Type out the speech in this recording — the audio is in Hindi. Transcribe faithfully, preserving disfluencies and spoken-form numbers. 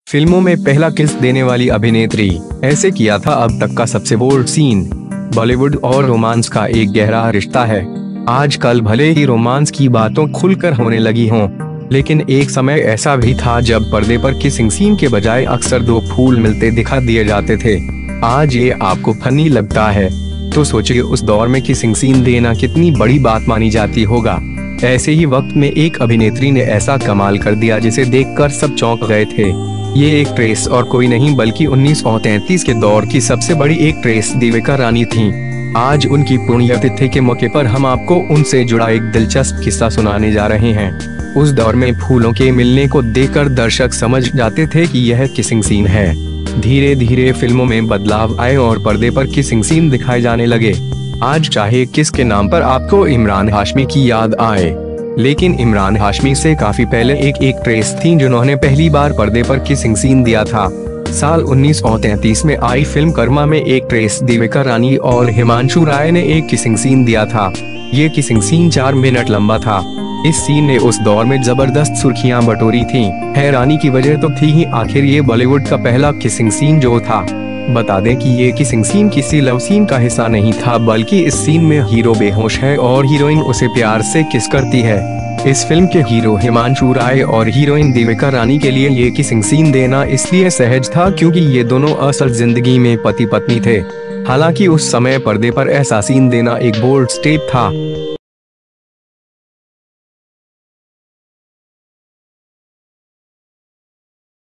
फिल्मों में पहला किस देने वाली अभिनेत्री, ऐसे किया था अब तक का सबसे बोल्ड सीन। बॉलीवुड और रोमांस का एक गहरा रिश्ता है। आजकल भले ही रोमांस की बातों खुलकर होने लगी हों, लेकिन एक समय ऐसा भी था जब पर्दे पर किसिंग सीन के बजाय अक्सर दो फूल मिलते दिखा दिए जाते थे। आज ये आपको फनी लगता है, तो सोचिए उस दौर में किसिंग सीन देना कितनी बड़ी बात मानी जाती होगा। ऐसे ही वक्त में एक अभिनेत्री ने ऐसा कमाल कर दिया जिसे देखकर सब चौंक गए थे। ये एक ट्रेस और कोई नहीं बल्कि उन्नीस सौ तैंतीस के दौर की सबसे बड़ी एक ट्रेस देविका रानी थीं। आज उनकी पुण्यतिथि के मौके पर हम आपको उनसे जुड़ा एक दिलचस्प किस्सा सुनाने जा रहे हैं। उस दौर में फूलों के मिलने को देखकर दर्शक समझ जाते थे कि यह किसिंग सीन है। धीरे धीरे फिल्मों में बदलाव आए और पर्दे पर किसिंग सीन दिखाए जाने लगे। आज चाहे किसके नाम पर आपको इमरान हाशमी की याद आए, लेकिन इमरान हाशमी से काफी पहले एक एक ट्रेस थी जिन्होंने पहली बार पर्दे पर किसिंग सीन दिया था। साल उन्नीस सौ तैंतीस में आई फिल्म कर्मा में एक ट्रेस देविका रानी और हिमांशु राय ने एक किसिंग सीन दिया था। ये किसिंग सीन चार मिनट लंबा था। इस सीन ने उस दौर में जबरदस्त सुर्खियां बटोरी थीं। हैरानी की वजह तो थी ही, आखिर ये बॉलीवुड का पहला किसिंग सीन जो था। बता दें कि ये किसिंग सीन किसी लव सीन का हिस्सा नहीं था, बल्कि इस सीन में हीरो बेहोश है और हीरोइन उसे प्यार से किस करती है। इस फिल्म के हीरो हिमांशु राय और हीरोइन देविका रानी के लिए ये किसिंग सीन देना इसलिए सहज था क्योंकि ये दोनों असल जिंदगी में पति पत्नी थे। हालांकि उस समय पर्दे पर ऐसा सीन देना एक बोल्ड स्टेप था।